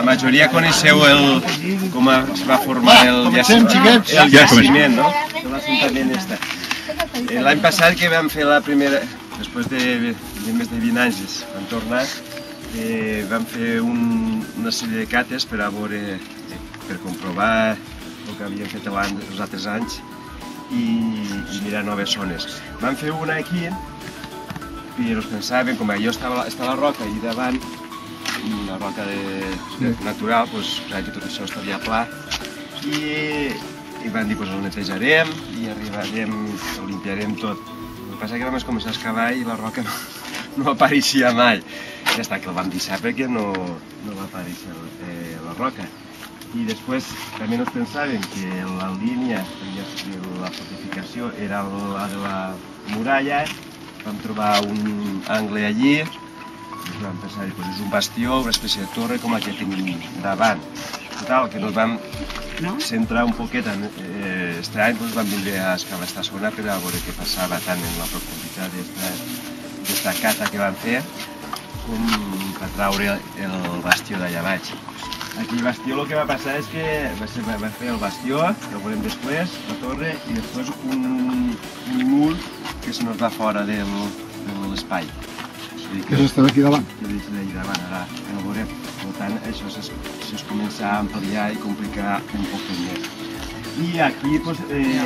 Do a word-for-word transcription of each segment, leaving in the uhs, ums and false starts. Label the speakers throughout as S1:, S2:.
S1: la majoria coneixeu el, com es va formar el jaciment, el jaciment, no? L'assentament este. L'any passat que vam fer la primera, després de, de més de vint anys, vam tornar, eh, vam fer un, una sèrie de cates per a veure, per comprovar el que havíem fet els altres anys i, i mirar noves zones. Vam fer una aquí, i ens pensàvem, com allò estava, està la roca i davant, una roca de, de natural, doncs, que tot això estaria pla, i, i vam dir, doncs, el netejarem i arribarem, ho limpiarem tot. El que passa és que vam començar a excavar i la roca no, no apareixia mai. Ja està, que el vam deixar perquè no, no va aparèixer eh, la roca. I després també ens pensàvem que la línia de la fortificació era la de la muralla, vam trobar un angle allí, i vam pensar que és un bastió, una espècie de torre com la que tenim davant. Total, que ens vam centrar un poquet en estrany, doncs vam vindre a excavar aquesta zona per a veure què passava tant en la profunditat d'esta cata que vam fer com per traure el bastió d'allà baix. Aquí el bastió el que va passar és que va fer el bastió, que ho veurem després, la torre, i després un mur que se nos va fora de l'espai.
S2: Que s'està aquí davant?
S1: Que s'està aquí davant, ara ja ho veurem. Per tant, això es comença a ampliar i complicar un poc més. I aquí, doncs,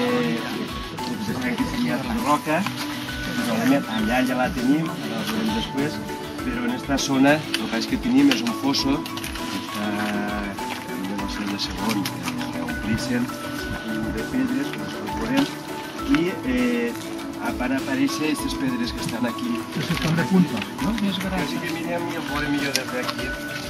S1: que seria la roca, allà ja la tenim, ara la veurem després, però en aquesta zona el que és que tenim és un fosso que està en el segle segon, que omplixen de pedres, com ho veurem, i van aparèixer aquestes pedres que estan aquí.
S2: Que estan de punta, no? Més grans.
S1: Així que mirem i el veurem millor des d'aquí.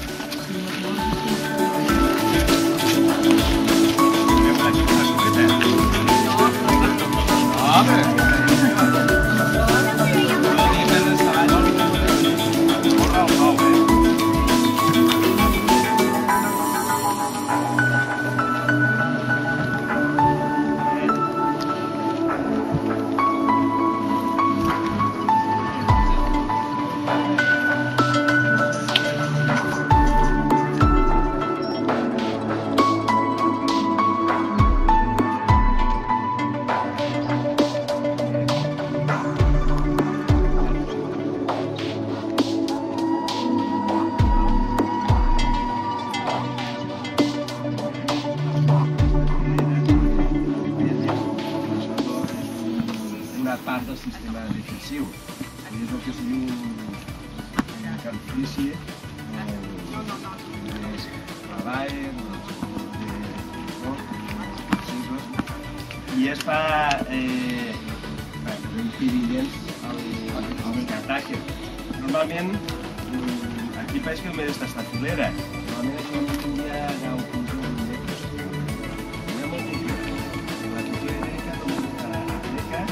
S1: Part del sistema defensiu. És el que es diu un carnifici, més treball, i és per impedir els que ataquen. Normalment, aquí pareix que només està esta filera. Normalment això no tindria un conjunt de costos. Hi ha molt difícil. La cultura ibèrica no és la Àfrica.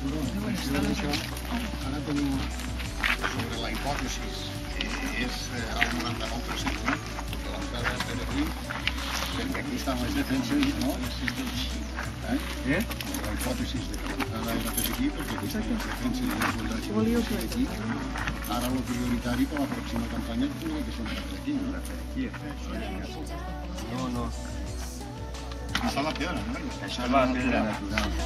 S2: Ara tenim sobre la hipòtesi, és el noranta-nou per cent, no? Perquè l'entrada de Peregrí, perquè aquí estan les defenses, no? Eh? La hipòtesi de que l'entrada era per aquí, perquè aquí estan les defenses i els soldats per aquí. Ara el prioritari per la pròxima campanya tindria que ser per aquí, no?
S1: Aquí, no, no.
S2: Això és la pedra, no?
S1: Això és la pedra natural.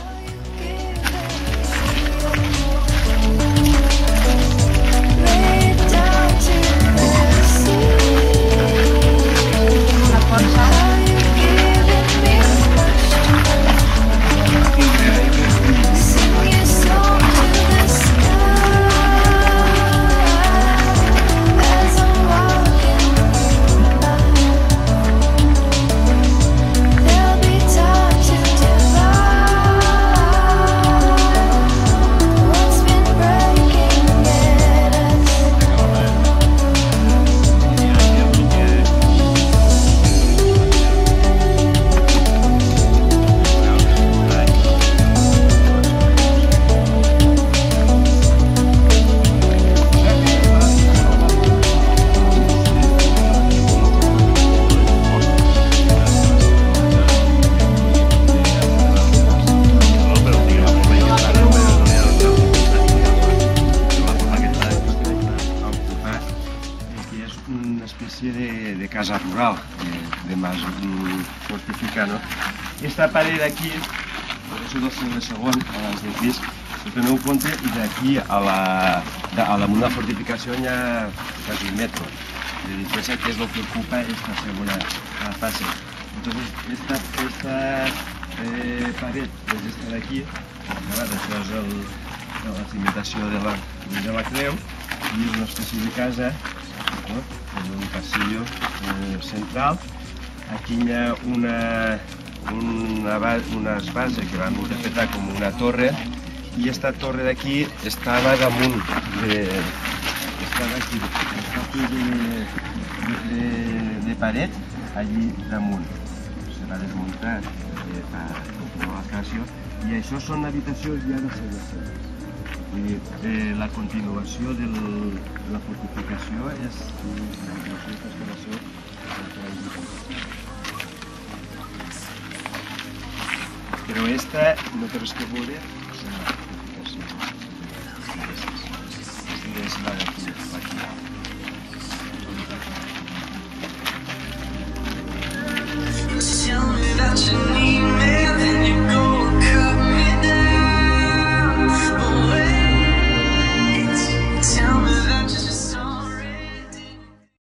S1: De, de casa rural, de, de mas fortificar, no? Esta paret d'aquí, per això del segle segon, abans del pis, si teniu en compte, i d'aquí a la, a la una fortificació hi ha quasi un metro de diferència, que és el que ocupa esta segona fase. Entonces, esta, esta eh, paret, és esta d'aquí, això és el, la cimentació de la, de la creu, i és una espècie de casa, ¿no? En un pasillo eh, central. Aquí hi ha una, una, unes bases que van interpretar com una torre, i aquesta torre d'aquí estava damunt de, estava aquí, aquí de, de, de paret, allí damunt. Se va desmuntar eh, per continuar la creació, i això són habitacions ja de segle. Eh, la continuació de la fortificació és la continuació però esta no té res que veure amb la fortificació. Aquesta és la